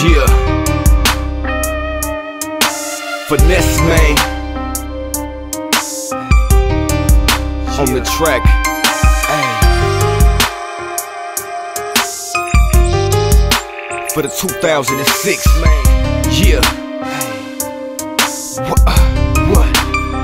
Yeah. Finesse, man. On the track. Ay. For the 2006, man. Yeah. What?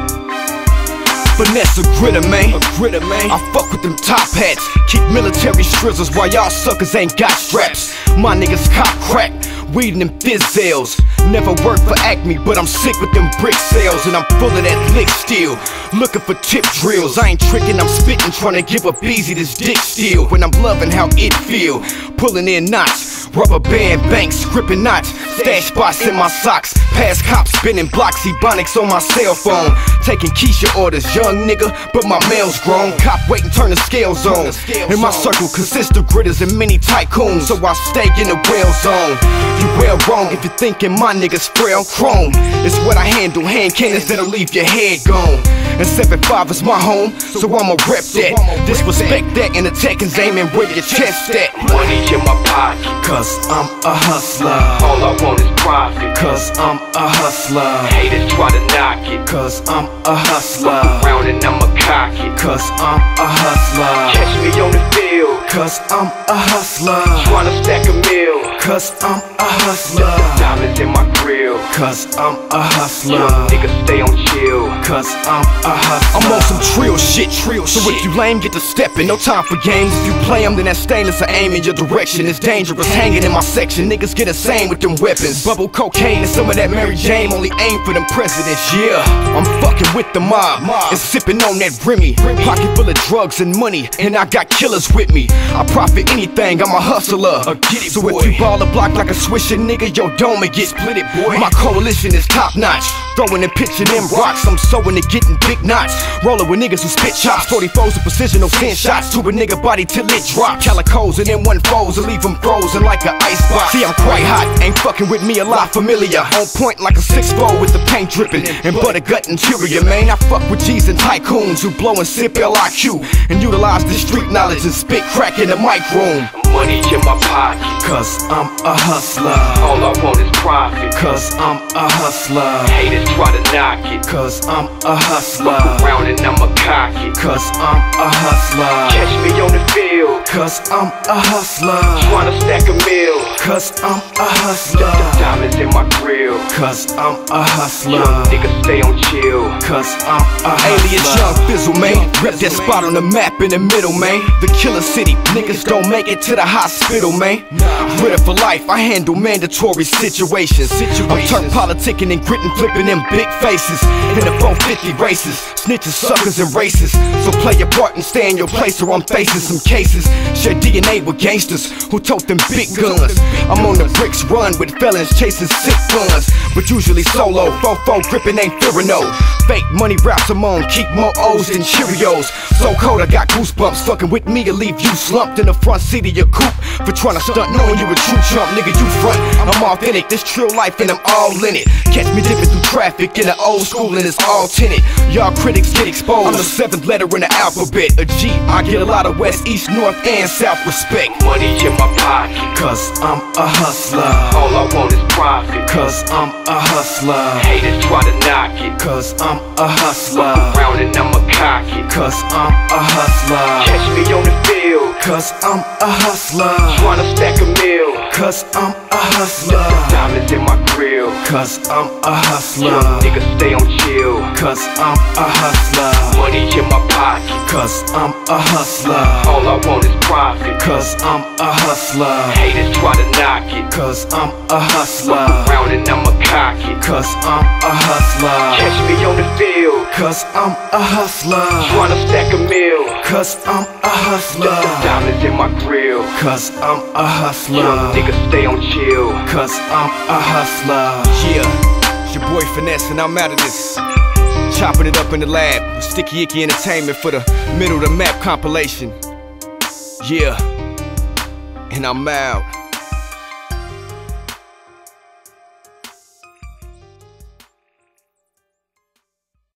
Finesse a gritter, man. I fuck with them top hats. Keep military strizzles while y'all suckers ain't got straps. My niggas cop crack, weed and them fizzles. Never worked for Acme, but I'm sick with them brick sales. And I'm full of that lick steel, looking for tip drills. I ain't tricking, I'm spitting, trying to give up easy this dick steel. When I'm loving how it feel, pulling in knots, rubber band banks, gripping knots, stash spots in my socks, past cops spinning blocks, Ebonics on my cell phone, taking Keisha orders, young nigga, but my mail's grown. Cop wait and turn the scales on. In my circle consists of gritters and many tycoons, so I stay in the well zone. You well wrong if you're thinking my niggas frail. Chrome is what I handle, hand cannons that'll leave your head gone. And 7-5 is my home, so I'ma rep that. Disrespect that, and the tech is aiming where your chest at. Money in my pocket, cause I'm a hustler. all I want is profit. Cause I'm a hustler. Haters try to knock it, Cause I'm a hustler. round and I'ma cock it. Cause I'm a hustler. Catch me on the field, Cause I'm a hustler. tryna stack a meal. Cause I'm a hustler. Diamonds in my grill, Cause I'm a hustler. young niggas stay on chill. Cause I'm a hustler. I'm on some trill shit. So if you lame, get to steppin'. No time for games. If you play them, then that stainless will aim in your direction. It's dangerous hanging in my section. Niggas get insane with them weapons. Bubble cocaine and some of that Mary Jane. Only aim for them presidents. Yeah, I'm fucking with the mob and sipping on that Remy. Pocket full of drugs and money, and I got killers with me. I profit anything, I'm a hustler. So if you ball a block like a swisher, nigga, your dome and get split it, boy. My coalition is top notch, throwing and pitching them rocks. I'm sewing and getting big knots, rolling with niggas who spit chops. 44s with precision, no 10 shots to a nigga body till it drop. Calicos and then one foes and leave them frozen like an ice box. See, I'm quite hot, ain't fucking with me a lot familiar. On point like a 6'4" with the paint dripping and butter gut interior, man. I fuck with G's and tycoons who blow and sip LIQ and utilize the street knowledge and spit crack in the mic room. Money in my pocket, Cause I'm a hustler. all I want is profit. Cause I'm a hustler. Haters try to knock it, Cause I'm a hustler. round and I'ma cock it. Cause I'm a hustler. Catch me on the field, Cause I'm a hustler. tryna stack a meal. Cause I'm a hustler. Diamonds in my grill, Cause I'm a hustler. young niggas stay on chill. Cause I'm a Alias Young Fizzle, man. Rep that spot on the map in the middle, man. The killer city, niggas don't make it to the hospital, man. Gritter for life, I handle mandatory situations. I'm turned politicking and gritting, flipping them big faces. In the 450 races, snitches, suckers, and racists. So play your part and stay in your place or I'm facing some cases. Share DNA with gangsters who tote them big guns. I'm on the bricks run with felons chasing sick guns, but usually solo. Fofo gripping ain't fearing no fake money raps I'm on, keep more O's than Cheerios. So cold I got goosebumps, fucking with me to leave you slumped in the front seat of your coupe for trying to stunt knowing you a true chump. Nigga, you front, I'm authentic, this trill life and I'm all in it. Catch me dipping through traffic in the old school and it's all tinted. Y'all critics get exposed, I'm the 7th letter in the alphabet. A G, I get a lot of west, east, north, and south respect. Money in my pocket, Cause I'm a hustler. all I want is profit. Cause I'm a hustler. Haters try to knock it, Cause I'm a hustler. round and I'ma cock it. Cause I'm a hustler. Catch me on the field, Cause I'm a hustler. tryna stack a meal. Cause I'm a hustler. Diamonds in my grill, Cause I'm a hustler. young niggas stay on chill. Cause I'm a hustler. Money in my pocket, Cause I'm a hustler. all I want is profit. Cause I'm a hustler. Haters try to knock it, Cause I'm a hustler. round and I'ma cock it. Cause I'm a hustler. Catch me on the field, Cause I'm a hustler. tryna stack a meal. Cause I'm a hustler. Diamonds in my grill, Cause I'm a hustler. young niggas stay on chill. Cause I'm a hustler. Yeah, it's your boy Finesse and I'm out of this. Chopping it up in the lab with Sticky Icky Entertainment for the Middle of the Map compilation. Yeah, and I'm out.